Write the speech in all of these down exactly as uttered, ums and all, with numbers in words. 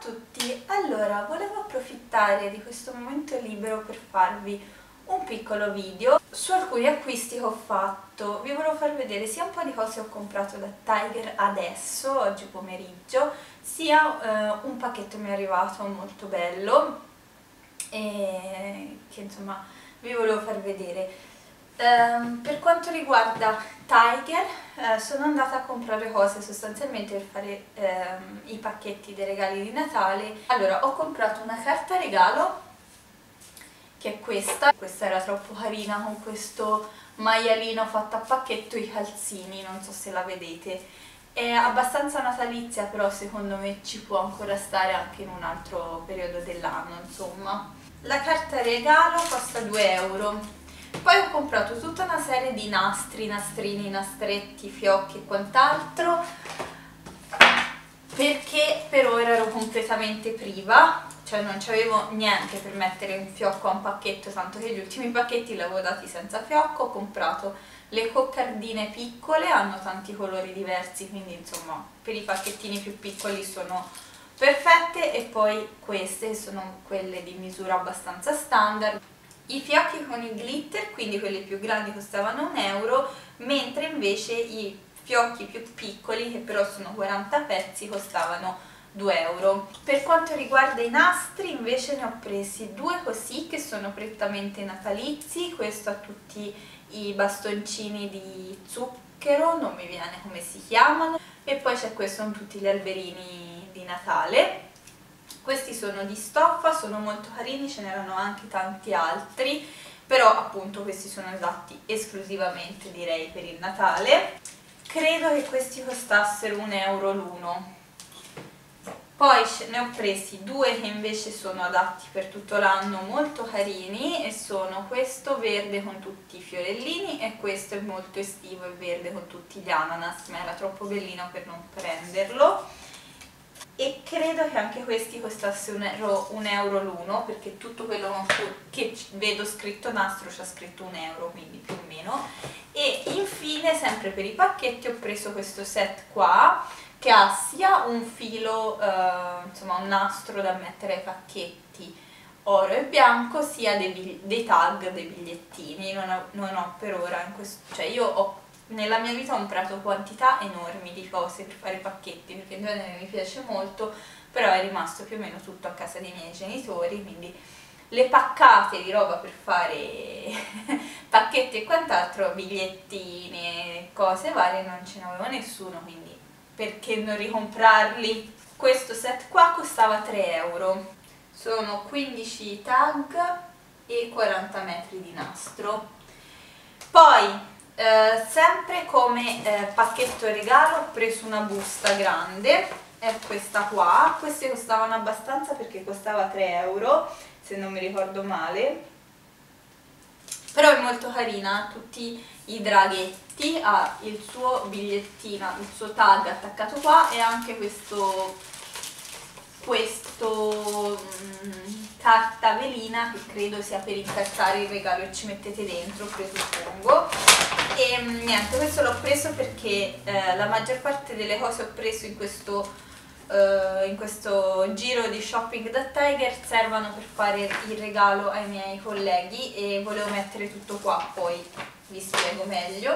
tutti! Allora, volevo approfittare di questo momento libero per farvi un piccolo video su alcuni acquisti che ho fatto. Vi volevo far vedere sia un po' di cose che ho comprato da Tiger adesso, oggi pomeriggio, sia eh, un pacchetto mi è arrivato molto bello e che insomma vi volevo far vedere. Um, per quanto riguarda Tiger, eh, sono andata a comprare cose sostanzialmente per fare ehm, i pacchetti dei regali di Natale. Allora, ho comprato una carta regalo, che è questa. Questa era troppo carina, con questo maialino fatto a pacchetto, i calzini, non so se la vedete. È abbastanza natalizia, però secondo me ci può ancora stare anche in un altro periodo dell'anno, insomma. La carta regalo costa due euro. Poi ho comprato tutta una serie di nastri, nastrini, nastretti, fiocchi e quant'altro, perché per ora ero completamente priva, cioè non c'avevo niente per mettere un fiocco a un pacchetto, tanto che gli ultimi pacchetti li avevo dati senza fiocco. Ho comprato le coccardine piccole, hanno tanti colori diversi, quindi insomma per i pacchettini più piccoli sono perfette, e poi queste sono quelle di misura abbastanza standard. I fiocchi con il glitter, quindi quelli più grandi, costavano un euro, mentre invece i fiocchi più piccoli, che però sono quaranta pezzi, costavano due euro. Per quanto riguarda i nastri invece ne ho presi due così, che sono prettamente natalizi. Questo ha tutti i bastoncini di zucchero, non mi viene come si chiamano, e poi c'è questo con tutti gli alberini di Natale. Questi sono di stoffa, sono molto carini, ce n'erano anche tanti altri, però appunto questi sono adatti esclusivamente, direi, per il Natale. Credo che questi costassero un euro l'uno. Poi ne ho presi due che invece sono adatti per tutto l'anno, molto carini, e sono questo verde con tutti i fiorellini e questo è molto estivo e verde con tutti gli ananas, ma era troppo bellino per non prenderlo. E credo che anche questi costasse un euro, un euro l'uno, perché tutto quello che vedo scritto nastro c'ha scritto un euro, quindi più o meno. E infine, sempre per i pacchetti, ho preso questo set qua, che ha sia un filo, eh, insomma un nastro da mettere ai pacchetti oro e bianco, sia dei, dei tag, dei bigliettini. Non ho, non ho per ora, in questo, cioè io ho nella mia vita ho comprato quantità enormi di cose per fare i pacchetti, perché in genere mi piace molto, però è rimasto più o meno tutto a casa dei miei genitori, quindi le paccate di roba per fare pacchetti e quant'altro, bigliettini, cose varie, non ce ne avevo nessuno, quindi perché non ricomprarli? Questo set qua costava tre euro, sono quindici tag e quaranta metri di nastro. Poi Eh, sempre come eh, pacchetto regalo ho preso una busta grande, è questa qua. Queste costavano abbastanza perché costava tre euro, se non mi ricordo male, però è molto carina, tutti i draghetti, ha il suo bigliettino, il suo tag attaccato qua, e anche questo questo mh, carta velina, che credo sia per incartare il regalo e ci mettete dentro, presuppongo. E mh, niente, questo l'ho preso perché eh, la maggior parte delle cose ho preso in questo, eh, in questo giro di shopping da Tiger servono per fare il regalo ai miei colleghi, e volevo mettere tutto qua, poi vi spiego meglio.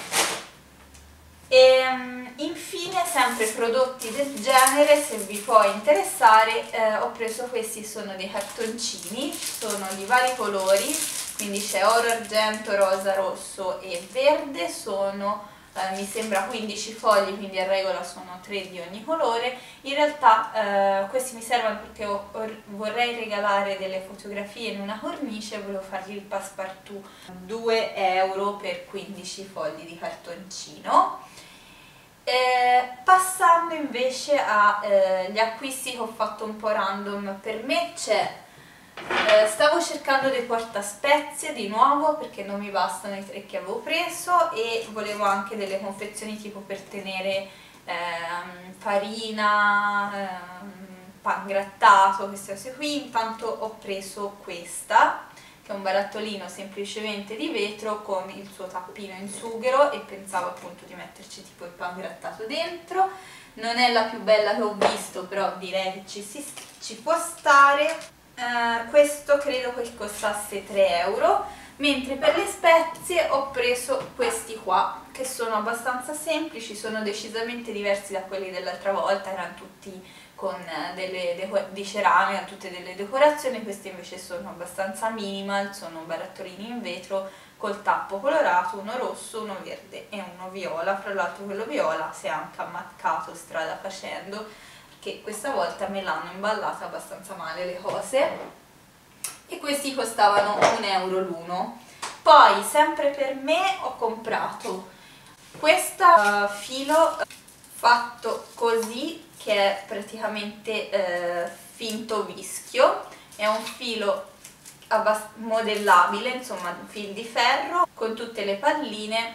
E infine, sempre prodotti del genere, se vi può interessare, eh, ho preso questi, sono dei cartoncini, sono di vari colori, quindi c'è oro, argento, rosa, rosso e verde, sono eh, mi sembra quindici fogli, quindi a regola sono tre di ogni colore. In realtà eh, questi mi servono perché ho, ho, vorrei regalare delle fotografie in una cornice, volevo fargli il passepartout. due euro per quindici fogli di cartoncino. Eh, passando invece agli eh, acquisti che ho fatto un po' random per me, c'è eh, stavo cercando dei portaspezie di nuovo perché non mi bastano i tre che avevo preso, e volevo anche delle confezioni tipo per tenere ehm, farina, ehm, pan grattato, queste cose qui. Intanto ho preso questa, che è un barattolino semplicemente di vetro con il suo tappino in sughero, e pensavo appunto di metterci tipo il pan grattato dentro. non è la più bella che ho visto, però direi che ci, si, ci può stare. Eh, questo credo che costasse tre euro, mentre per le spezie ho preso questi qua, che sono abbastanza semplici, sono decisamente diversi da quelli dell'altra volta, erano tutti con delle di ceramica, tutte delle decorazioni. Questi invece sono abbastanza minimal, sono barattolini in vetro col tappo colorato, uno rosso, uno verde e uno viola. Fra l'altro quello viola si è anche ammaccato strada facendo, che questa volta me l'hanno imballata abbastanza male le cose, e questi costavano un euro l'uno. Poi sempre per me ho comprato questo uh, filo fatto così, che è praticamente eh, finto vischio, è un filo modellabile, insomma un fil di ferro con tutte le palline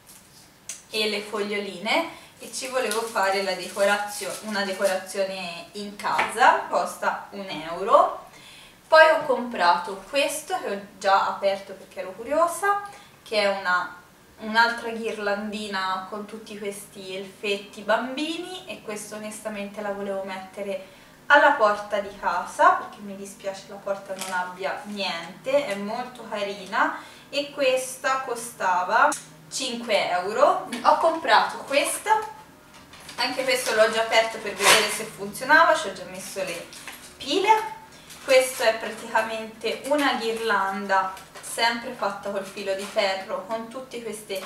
e le foglioline, e ci volevo fare la decorazione, una decorazione in casa, costa un euro. Poi ho comprato questo che ho già aperto perché ero curiosa, che è una un'altra ghirlandina con tutti questi elfetti bambini, e questo onestamente la volevo mettere alla porta di casa perché mi dispiace la porta non abbia niente, è molto carina, e questa costava cinque euro. Ho comprato questa, anche questo l'ho già aperto per vedere se funzionava, ci ho già messo le pile. Questo è praticamente una ghirlanda sempre fatta col filo di ferro con tutte queste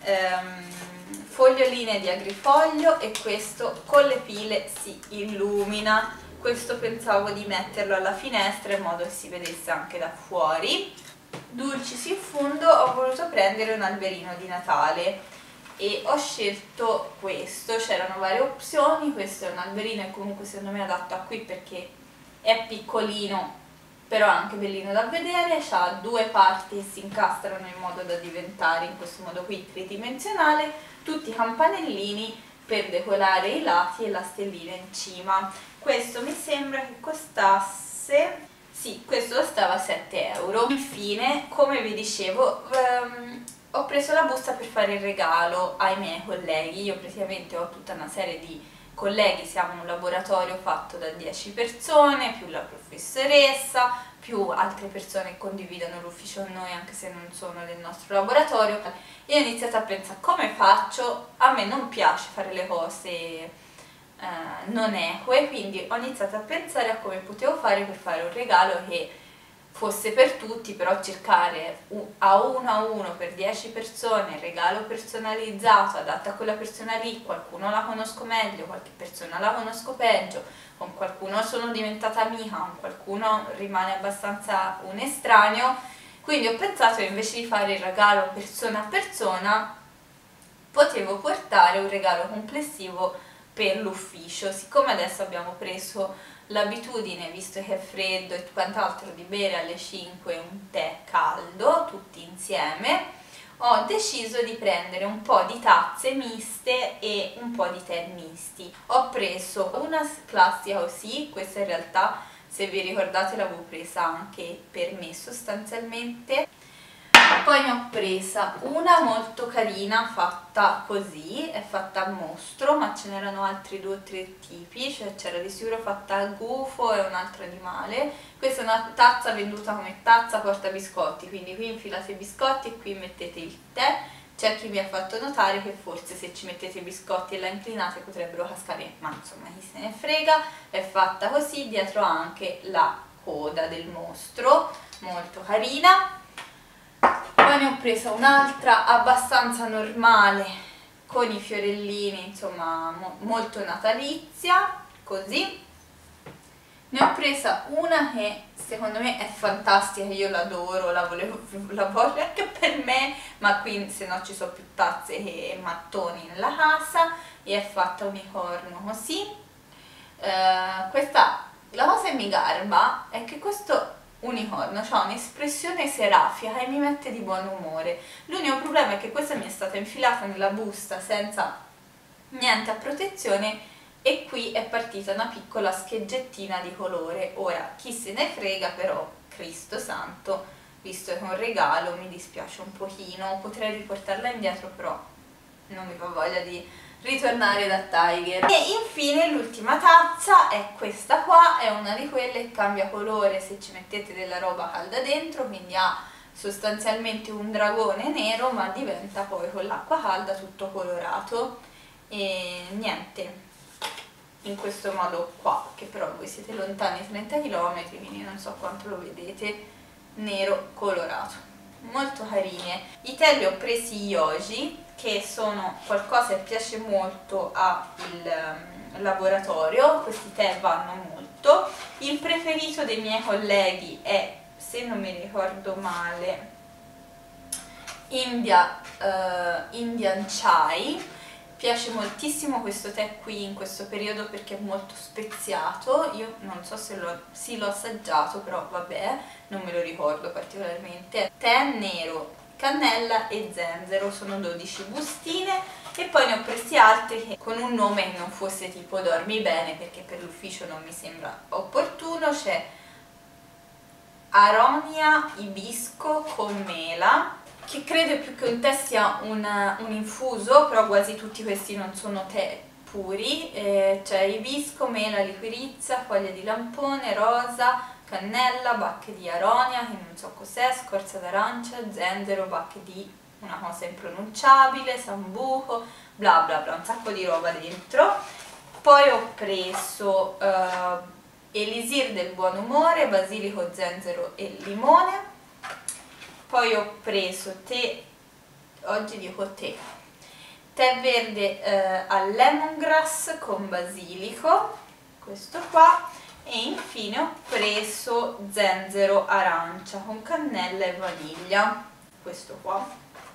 ehm, foglioline di agrifoglio, e questo con le pile si illumina. Questo pensavo di metterlo alla finestra in modo che si vedesse anche da fuori. Dulcis in fondo ho voluto prendere un alberino di Natale e ho scelto questo, c'erano varie opzioni. Questo è un alberino e comunque secondo me è adatto a qui perché è piccolino però anche bellino da vedere, ha due parti che si incastrano in modo da diventare in questo modo qui tridimensionale, tutti i campanellini per decorare i lati e la stellina in cima. Questo mi sembra che costasse, sì, questo costava sette euro. Infine, come vi dicevo, ehm, ho preso la busta per fare il regalo ai miei colleghi. Io praticamente ho tutta una serie di colleghi, siamo un laboratorio fatto da dieci persone, più la professoressa, più altre persone che condividono l'ufficio con noi anche se non sono del nostro laboratorio, e ho iniziato a pensare come faccio. A me non piace fare le cose eh, non eque, quindi ho iniziato a pensare a come potevo fare per fare un regalo che fosse per tutti, però cercare a uno a uno per dieci persone il regalo personalizzato adatto a quella persona lì. Qualcuno la conosco meglio, qualche persona la conosco peggio, con qualcuno sono diventata amica, con qualcuno rimane abbastanza un estraneo. Quindi ho pensato che invece di fare il regalo persona a persona potevo portare un regalo complessivo per l'ufficio. Siccome adesso abbiamo preso l'abitudine, visto che è freddo e quant'altro, di bere alle cinque un tè caldo tutti insieme, ho deciso di prendere un po' di tazze miste e un po' di tè misti. Ho preso una classica così, questa in realtà se vi ricordate l'avevo presa anche per me sostanzialmente. Poi ne ho presa una molto carina fatta così, è fatta a mostro, ma ce n'erano altri due o tre tipi, cioè c'era di sicuro fatta a gufo e un altro animale. Questa è una tazza venduta come tazza porta biscotti, quindi qui infilate i biscotti e qui mettete il tè. C'è chi mi ha fatto notare che forse se ci mettete i biscotti e la inclinate potrebbero cascare, ma insomma chi se ne frega. È fatta così, dietro anche la coda del mostro, molto carina. Poi ne ho presa un'altra abbastanza normale con i fiorellini, insomma mo molto natalizia, così. Ne ho presa una che secondo me è fantastica, io l'adoro, la volevo, la voglio anche per me, ma qui se no ci sono più tazze che mattoni nella casa, e è fatta unicorno così. Uh, questa, la cosa che mi garba è che questo unicorno ha un'espressione serafica e mi mette di buon umore. L'unico problema è che questa mi è stata infilata nella busta senza niente a protezione e qui è partita una piccola scheggettina di colore. Ora chi se ne frega, però Cristo santo, visto che è un regalo mi dispiace un pochino, potrei riportarla indietro però non mi fa voglia di ritornare da Tiger. E infine l'ultima tazza è questa qua, è una di quelle che cambia colore se ci mettete della roba calda dentro, quindi ha sostanzialmente un dragone nero ma diventa poi con l'acqua calda tutto colorato e niente, in questo modo qua, che però voi siete lontani trenta chilometri, quindi non so quanto lo vedete, nero colorato. Molto carine. I tè li ho presi Yoji, che sono qualcosa che piace molto al um, laboratorio, questi tè vanno molto. Il preferito dei miei colleghi è, se non mi ricordo male, India, uh, Indian Chai. Piace moltissimo questo tè qui in questo periodo perché è molto speziato. Io non so se l'ho sì, l'ho assaggiato, però vabbè, non me lo ricordo particolarmente. Tè nero, cannella e zenzero, sono dodici bustine e poi ne ho presi altri che con un nome che non fosse tipo dormi bene, perché per l'ufficio non mi sembra opportuno. C'è aronia ibisco con mela, che credo più che un tè sia un, un infuso, però quasi tutti questi non sono tè puri. Eh, c'è ibisco, mela, liquirizia, foglia di lampone, rosa, cannella, bacche di aronia, che non so cos'è, scorza d'arancia, zenzero, bacche di una cosa impronunciabile, sambuco, bla bla bla, un sacco di roba dentro. Poi ho preso eh, elisir del buon umore, basilico, zenzero e limone. Poi ho preso tè, oggi dico tè, tè verde eh, al lemongrass con basilico, questo qua, e infine ho preso zenzero arancia con cannella e vaniglia, questo qua.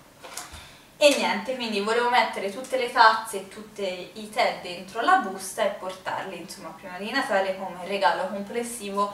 E niente, quindi volevo mettere tutte le tazze e tutti i tè dentro la busta e portarli insomma prima di Natale come regalo complessivo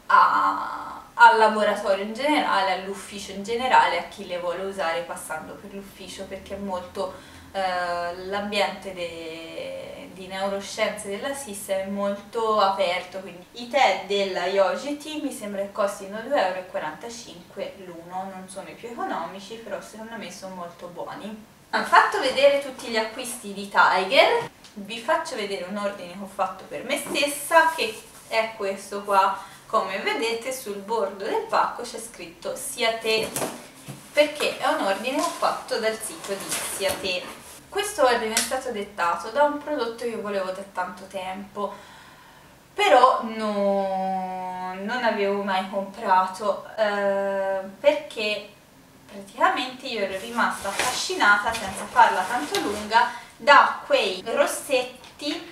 a al laboratorio in generale, all'ufficio in generale, a chi le vuole usare passando per l'ufficio, perché è molto eh, l'ambiente di neuroscienze della S I S è molto aperto, quindi i tè della Yoji Tea mi sembra che costino due e quarantacinque euro l'uno, non sono i più economici, però secondo me sono molto buoni. Ho fatto vedere tutti gli acquisti di Tiger, vi faccio vedere un ordine che ho fatto per me stessa, che è questo qua. Come vedete sul bordo del pacco c'è scritto Siate, perché è un ordine che ho fatto dal sito di Siate. Questo ordine è stato dettato da un prodotto che io volevo da tanto tempo, però no, non avevo mai comprato, eh, perché praticamente io ero rimasta affascinata, senza farla tanto lunga, da quei rossetti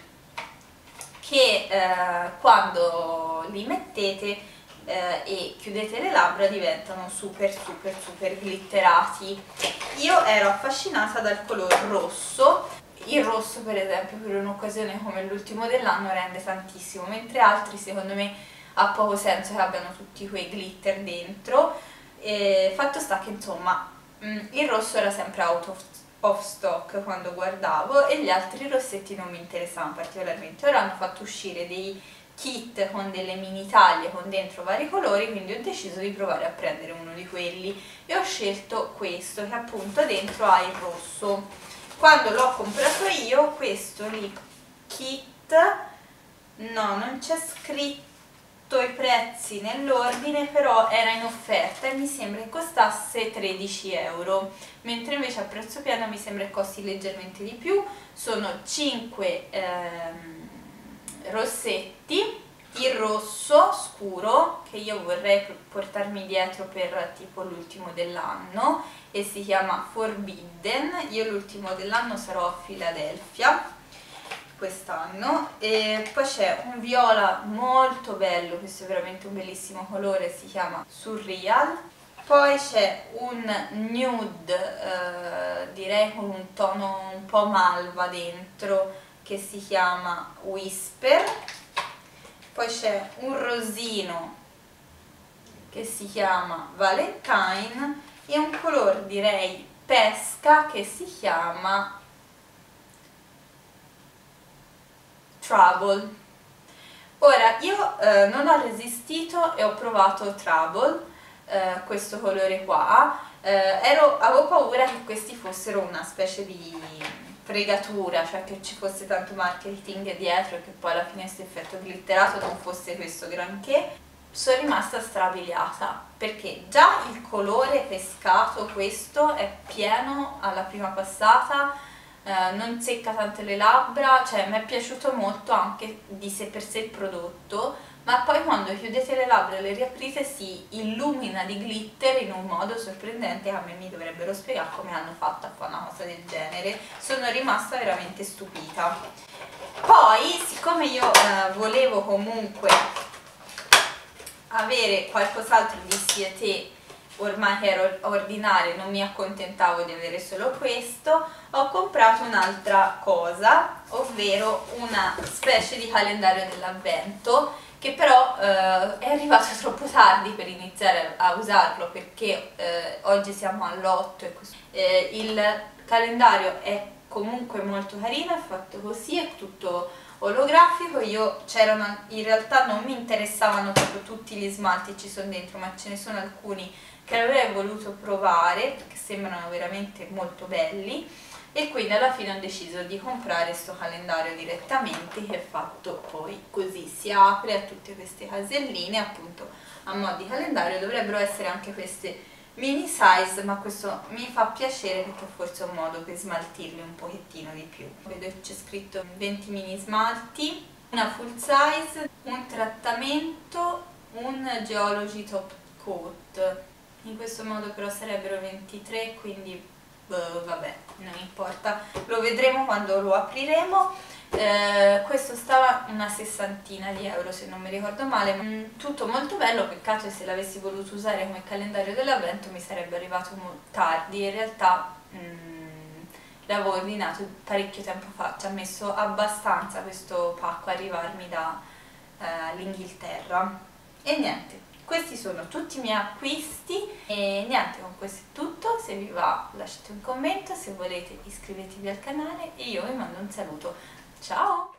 che eh, quando li mettete eh, e chiudete le labbra diventano super super super glitterati. Io ero affascinata dal color rosso. Il rosso per esempio per un'occasione come l'ultimo dell'anno rende tantissimo, mentre altri secondo me ha poco senso che abbiano tutti quei glitter dentro. E fatto sta che insomma il rosso era sempre out of off stock quando guardavo e gli altri rossetti non mi interessavano particolarmente. Ora hanno fatto uscire dei kit con delle mini taglie con dentro vari colori, quindi ho deciso di provare a prendere uno di quelli e ho scelto questo che appunto dentro ha il rosso. Quando l'ho comprato io, questo lì kit, no, non c'è scritto i prezzi nell'ordine, però era in offerta e mi sembra che costasse tredici euro, mentre invece a prezzo pieno mi sembra che costi leggermente di più. Sono cinque ehm, rossetti, il rosso scuro che io vorrei portarmi dietro per tipo l'ultimo dell'anno e si chiama Forbidden. Io l'ultimo dell'anno sarò a Philadelphia quest'anno. E poi c'è un viola molto bello, questo è veramente un bellissimo colore, si chiama Surreal. Poi c'è un nude, eh, direi con un tono un po' malva dentro, che si chiama Whisper. Poi c'è un rosino che si chiama Valentine e un color direi pesca che si chiama Trouble. Ora io eh, non ho resistito e ho provato Trouble, eh, questo colore qua. eh, ero, avevo paura che questi fossero una specie di fregatura, cioè che ci fosse tanto marketing dietro e che poi alla fine questo effetto glitterato non fosse questo granché. Sono rimasta strabiliata perché già il colore pescato questo è pieno alla prima passata, eh, non secca tante le labbra, cioè mi è piaciuto molto anche di sé per sé il prodotto, ma poi quando chiudete le labbra e le riaprite si illumina di glitter in un modo sorprendente. A me mi dovrebbero spiegare come hanno fatto a fare una cosa del genere, sono rimasta veramente stupita. Poi siccome io eh, volevo comunque avere qualcos'altro di Ciete, ormai che ero ordinario, non mi accontentavo di avere solo questo, ho comprato un'altra cosa, ovvero una specie di calendario dell'avvento, che però eh, è arrivato troppo tardi per iniziare a usarlo, perché eh, oggi siamo all'otto e così. Eh, il calendario è comunque molto carino, è fatto così, è tutto olografico. Io c'erano, in realtà non mi interessavano proprio tutti gli smalti che ci sono dentro, ma ce ne sono alcuni che avrei voluto provare perché sembrano veramente molto belli, e quindi alla fine ho deciso di comprare questo calendario direttamente, che è fatto poi così, si apre a tutte queste caselline appunto a mo' di calendario. Dovrebbero essere anche queste mini size, ma questo mi fa piacere perché forse è un modo per smaltirli un pochettino di più. Vedo che c'è scritto venti mini smalti, una full size, un trattamento, un Geology Top Coat. In questo modo però sarebbero ventitré, quindi boh, vabbè, non importa, lo vedremo quando lo apriremo. Eh, questo stava una sessantina di euro se non mi ricordo male. Mm, tutto molto bello, peccato che se l'avessi voluto usare come calendario dell'avvento mi sarebbe arrivato tardi. In realtà mm, l'avevo ordinato parecchio tempo fa, ci ha messo abbastanza questo pacco a arrivarmi dall'Inghilterra. Eh, e niente, questi sono tutti i miei acquisti e niente, con questo è tutto. Se vi va lasciate un commento, se volete iscrivetevi al canale e io vi mando un saluto. Ciao!